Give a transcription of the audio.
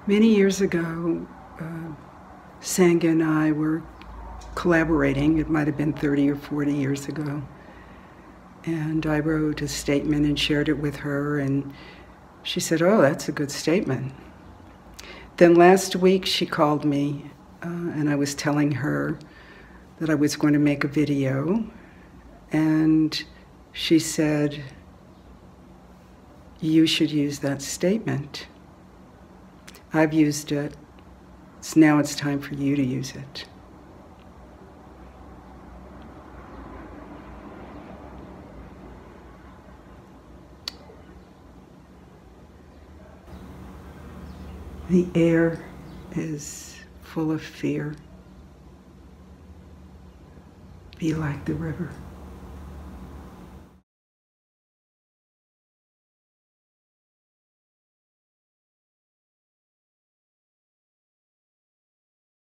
Many years ago, Sangha and I were collaborating. It might have been 30 or 40 years ago. And I wrote a statement and shared it with her, and she said, "Oh, that's a good statement." Then last week she called me, and I was telling her that I was going to make a video, and she said, "You should use that statement. I've used it. Now it's time for you to use it." The air is full of fear. Be like the river.